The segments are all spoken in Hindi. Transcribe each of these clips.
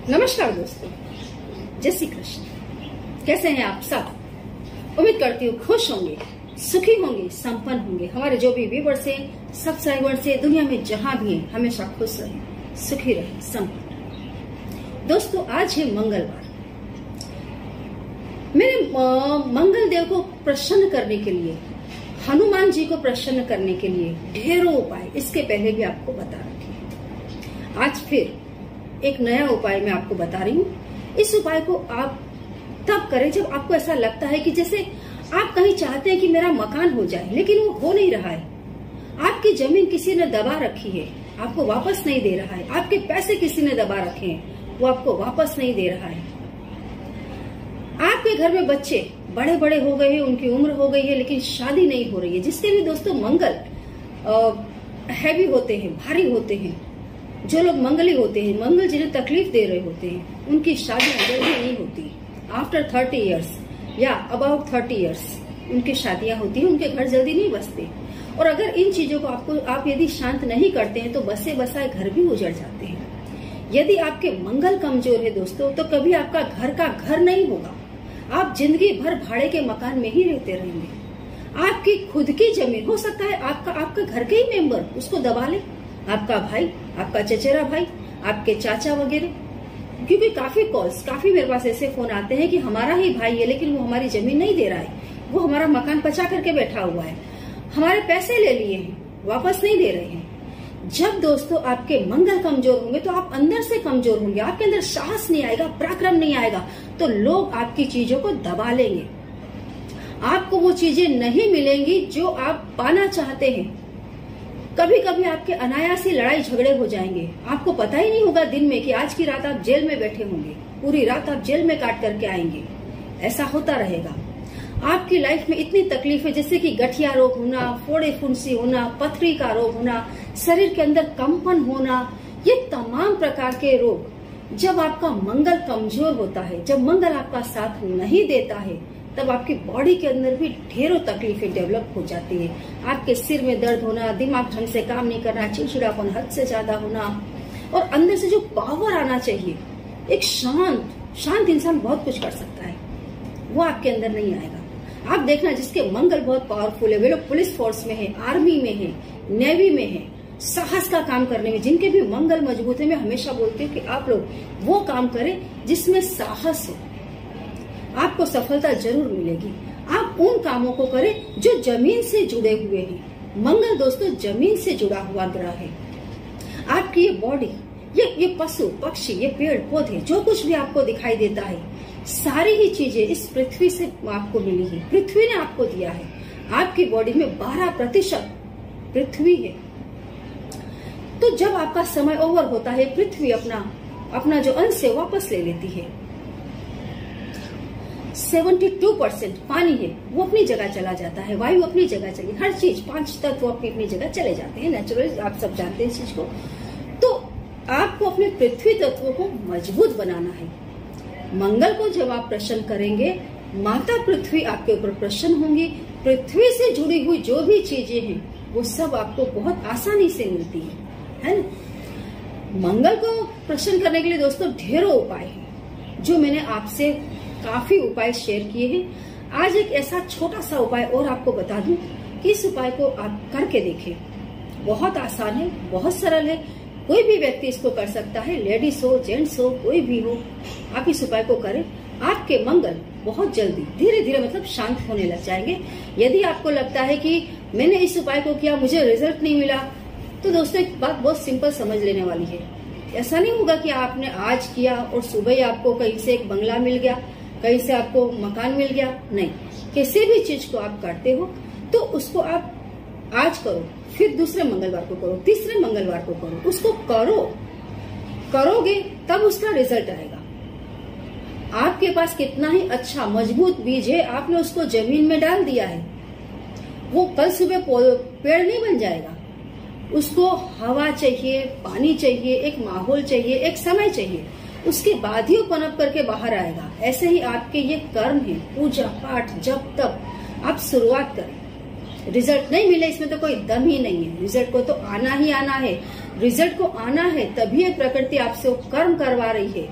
नमस्कार दोस्तों, जय श्री कृष्ण। कैसे हैं आप सब? उम्मीद करती हूँ खुश होंगे, सुखी होंगे, संपन्न होंगे। हमारे जो भी व्यूअर्स हैं, सब्सक्राइबर्स हैं, दुनिया में जहां भी हैं, हमेशा खुश रहें, सुखी रहें, संपन्न। दोस्तों, आज है मंगलवार। मैंने मंगल देव को प्रसन्न करने के लिए, हनुमान जी को प्रसन्न करने के लिए ढेरों उपाय इसके पहले भी आपको बता रखे। आज फिर एक नया उपाय मैं आपको बता रही हूँ। इस उपाय को आप तब करें जब आपको ऐसा लगता है कि जैसे आप कहीं चाहते हैं कि मेरा मकान हो जाए, लेकिन वो हो नहीं रहा है। आपकी जमीन किसी ने दबा रखी है, आपको वापस नहीं दे रहा है। आपके पैसे किसी ने दबा रखे हैं, वो आपको वापस नहीं दे रहा है। आपके घर में बच्चे बड़े बड़े हो गए हैं, उनकी उम्र हो गई है, लेकिन शादी नहीं हो रही है, जिसके लिए दोस्तों मंगल हैवी होते हैं, भारी होते हैं। जो लोग मंगली होते हैं, मंगल जिन्हें तकलीफ दे रहे होते हैं, उनकी शादी जल्दी नहीं होती। आफ्टर 30 इयर्स या अबाउट 30 इयर्स उनकी शादियां होती हैं, उनके घर जल्दी नहीं बसते। और अगर इन चीजों को आप यदि शांत नहीं करते हैं तो बसे बसाए घर भी उजड़ जाते हैं। यदि आपके मंगल कमजोर है दोस्तों, तो कभी आपका घर का घर नहीं होगा। आप जिंदगी भर भाड़े के मकान में ही रहते रहेंगे। आपकी खुद की जमीन हो सकता है, आपका घर के ही मेंबर उसको दबा ले, आपका भाई, आपका चचेरा भाई, आपके चाचा वगैरह। क्योंकि काफी मेरे पास ऐसे फोन आते हैं कि हमारा ही भाई है, लेकिन वो हमारी जमीन नहीं दे रहा है, वो हमारा मकान पचा करके बैठा हुआ है, हमारे पैसे ले लिए हैं, वापस नहीं दे रहे हैं। जब दोस्तों आपके मंगल कमजोर होंगे तो आप अंदर से कमजोर होंगे, आपके अंदर साहस नहीं आएगा, पराक्रम नहीं आएगा, तो लोग आपकी चीजों को दबा लेंगे। आपको वो चीजें नहीं मिलेंगी जो आप पाना चाहते हैं। कभी कभी आपके अनायास ही लड़ाई झगड़े हो जाएंगे, आपको पता ही नहीं होगा दिन में कि आज की रात आप जेल में बैठे होंगे, पूरी रात आप जेल में काट करके आएंगे। ऐसा होता रहेगा। आपकी लाइफ में इतनी तकलीफें, जैसे कि गठिया रोग होना, फोड़े फुंसी होना, पथरी का रोग होना, शरीर के अंदर कंपन होना, ये तमाम प्रकार के रोग जब आपका मंगल कमजोर होता है, जब मंगल आपका साथ नहीं देता है, तब आपकी बॉडी के अंदर भी ढेरों तकलीफें डेवलप हो जाती है। आपके सिर में दर्द होना, दिमाग ढंग से काम नहीं करना, चिड़चिड़ापन हद से ज्यादा होना, और अंदर से जो पावर आना चाहिए, एक शांत इंसान बहुत कुछ कर सकता है, वो आपके अंदर नहीं आएगा। आप देखना, जिसके मंगल बहुत पावरफुल है, वे लोग पुलिस फोर्स में है, आर्मी में है, नेवी में है, साहस का काम करने में जिनके भी मंगल मजबूत है, मैं हमेशा बोलती हूँ कि आप लोग वो काम करें जिसमें साहस हो, आपको सफलता जरूर मिलेगी। आप उन कामों को करें जो जमीन से जुड़े हुए हैं। मंगल दोस्तों जमीन से जुड़ा हुआ ग्रह है। आपकी ये बॉडी, ये पशु पक्षी, ये पेड़ पौधे, जो कुछ भी आपको दिखाई देता है, सारी ही चीजें इस पृथ्वी से आपको मिली है, पृथ्वी ने आपको दिया है। आपकी बॉडी में 12% पृथ्वी है। तो जब आपका समय ओवर होता है, पृथ्वी अपना जो अंश है वापस ले लेती है। 72% पानी है, वो अपनी जगह चला जाता है, वायु अपनी जगह चली, हर चीज 5 तत्व अपनी जगह चले जाते हैं, नेचुरल, आप सब जानते हैं इस चीज को। तो आपको अपने पृथ्वी तत्वों को मजबूत बनाना है। मंगल को जब आप प्रसन्न करेंगे, माता पृथ्वी आपके ऊपर प्रसन्न होंगी। पृथ्वी से जुड़ी हुई जो भी चीजें हैं, वो सब आपको बहुत आसानी से मिलती है ना। मंगल को प्रसन्न करने के लिए दोस्तों ढेरों उपाय हैं, जो मैंने आपसे काफी उपाय शेयर किए हैं। आज एक ऐसा छोटा सा उपाय और आपको बता दूं कि इस उपाय को आप करके देखें। बहुत आसान है, बहुत सरल है, कोई भी व्यक्ति इसको कर सकता है, लेडीज हो, जेंट्स हो, कोई भी हो, आप इस उपाय को करें। आपके मंगल बहुत जल्दी धीरे धीरे मतलब शांत होने लग जाएंगे। यदि आपको लगता है कि मैंने इस उपाय को किया, मुझे रिजल्ट नहीं मिला, तो दोस्तों एक बात बहुत सिंपल समझ लेने वाली है। ऐसा नहीं होगा कि आपने आज किया और सुबह ही आपको कहीं से एक बंगला मिल गया, कहीं से आपको मकान मिल गया। नहीं, किसी भी चीज को आप करते हो तो उसको आप आज करो, फिर दूसरे मंगलवार को करो, तीसरे मंगलवार को करो, उसको करोगे तब उसका रिजल्ट आएगा। आपके पास कितना ही अच्छा मजबूत बीज है, आपने उसको जमीन में डाल दिया है, वो कल सुबह पेड़ नहीं बन जाएगा। उसको हवा चाहिए, पानी चाहिए, एक माहौल चाहिए, एक समय चाहिए, उसके बाद ही वो पनप करके बाहर आएगा। ऐसे ही आपके ये कर्म है, पूजा पाठ, जब तब आप शुरुआत करें। रिजल्ट नहीं मिले इसमें तो कोई दम ही नहीं है, रिजल्ट को तो आना ही आना है। रिजल्ट को आना है तभी प्रकृति आपसे वो कर्म करवा रही है,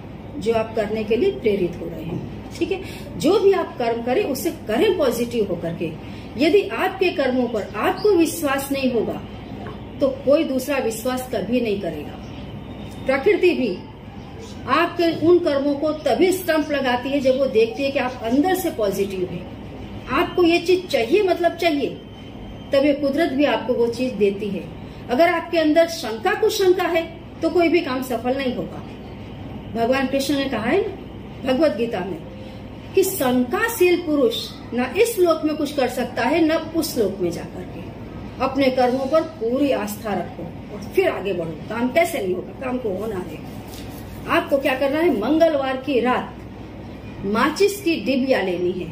जो आप करने के लिए प्रेरित हो रहे हैं। ठीक है, जो भी आप कर्म करें उसे करें पॉजिटिव होकर के। यदि आपके कर्मों पर आपको विश्वास नहीं होगा तो कोई दूसरा विश्वास कभी नहीं करेगा। प्रकृति भी आपके उन कर्मों को तभी स्टंप लगाती है जब वो देखती है कि आप अंदर से पॉजिटिव हैं। आपको ये चीज चाहिए, मतलब चाहिए, तब ये कुदरत भी आपको वो चीज देती है। अगर आपके अंदर शंका कुशंका है तो कोई भी काम सफल नहीं होगा। भगवान कृष्ण ने कहा है भगवत गीता में कि शंकाशील पुरुष न इस लोक में कुछ कर सकता है न उस लोक में जाकर के। अपने कर्मों पर पूरी आस्था रखो और फिर आगे बढ़ो। काम कैसे नहीं होगा, काम को होना है। आपको क्या करना है, मंगलवार की रात माचिस की डिबिया लेनी है।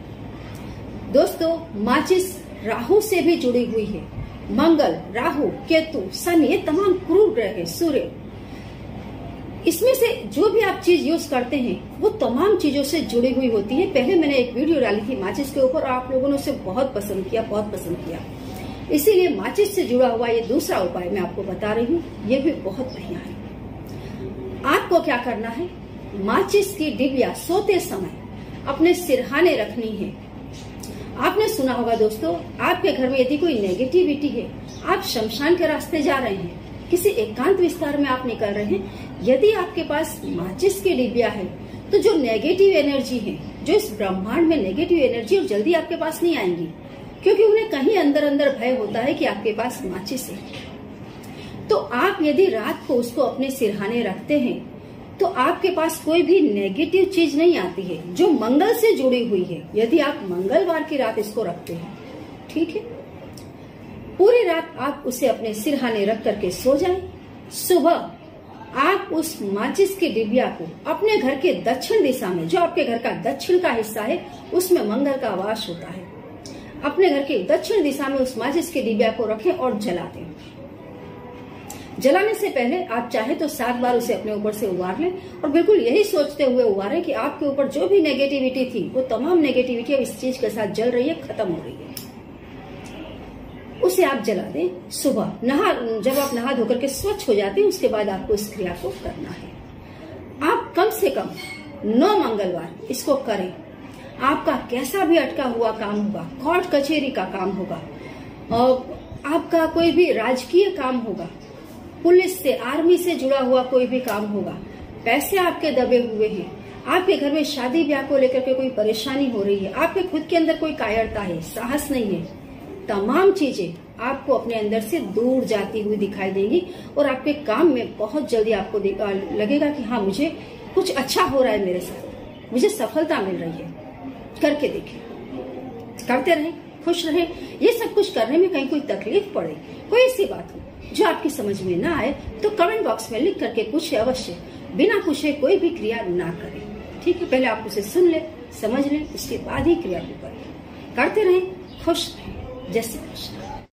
दोस्तों, माचिस राहु से भी जुड़ी हुई है। मंगल, राहु, केतु, शनि, ये तमाम क्रूर ग्रह है, सूर्य, इसमें से जो भी आप चीज यूज करते हैं वो तमाम चीजों से जुड़ी हुई होती है। पहले मैंने एक वीडियो डाली थी माचिस के ऊपर, आप लोगों ने उसे बहुत पसंद किया। इसीलिए माचिस से जुड़ा हुआ ये दूसरा उपाय मैं आपको बता रही हूँ, ये भी बहुत बढ़िया है। आपको क्या करना है, माचिस की डिबिया सोते समय अपने सिरहाने रखनी है। आपने सुना होगा दोस्तों, आपके घर में यदि कोई नेगेटिविटी है, आप शमशान के रास्ते जा रहे हैं, किसी एकांत विस्तार में आप निकल रहे हैं, यदि आपके पास माचिस की डिबिया है तो जो नेगेटिव एनर्जी है, जो इस ब्रह्मांड में नेगेटिव एनर्जी, और जल्दी आपके पास नहीं आएंगी, क्योंकि उन्हें कहीं अंदर अंदर भय होता है कि आपके पास माचिस है। तो आप यदि रात को उसको अपने सिरहाने रखते हैं तो आपके पास कोई भी नेगेटिव चीज नहीं आती है जो मंगल से जुड़ी हुई है। यदि आप मंगलवार की रात इसको रखते हैं, ठीक है, पूरी रात आप उसे अपने सिरहाने रख करके सो जाएं। सुबह आप उस माचिस की डिबिया को अपने घर के दक्षिण दिशा में, जो आपके घर का दक्षिण का हिस्सा है उसमें मंगल का वास होता है, अपने घर के दक्षिण दिशा में उस माचिस की डिबिया को रखें और जला दें। जलाने से पहले आप चाहे तो 7 बार उसे अपने ऊपर से उबार लें और बिल्कुल यही सोचते हुए उबारें कि आपके ऊपर जो भी नेगेटिविटी थी वो तमाम नेगेटिविटी अब इस चीज के साथ जल रही है, खत्म हो रही है। उसे आप जला दें। सुबह जब आप नहा धोकर के स्वच्छ हो जाते हैं, उसके बाद आपको इस क्रिया को करना है। आप कम से कम 9 मंगलवार इसको करें। आपका कैसा भी अटका हुआ काम होगा, कोर्ट कचहरी का काम होगा, और आपका कोई भी राजकीय काम होगा, पुलिस से, आर्मी से जुड़ा हुआ कोई भी काम होगा, पैसे आपके दबे हुए हैं, आपके घर में शादी ब्याह को लेकर के कोई परेशानी हो रही है, आपके खुद के अंदर कोई कायरता है, साहस नहीं है, तमाम चीजें आपको अपने अंदर से दूर जाती हुई दिखाई देगी और आपके काम में बहुत जल्दी आपको लगेगा कि हाँ, मुझे कुछ अच्छा हो रहा है, मेरे साथ मुझे सफलता मिल रही है। करके देखिए, करते रहें, खुश रहें। ये सब कुछ करने में कहीं कोई तकलीफ पड़े, कोई ऐसी बात हो जो आपकी समझ में ना आए तो कमेंट बॉक्स में लिख करके पूछे अवश्य। बिना पूछे कोई भी क्रिया ना करें, ठीक है। पहले आप उसे सुन ले, समझ लें, उसके बाद ही क्रिया को करें। करते रहें, खुश रहें। जय श्री कृष्ण।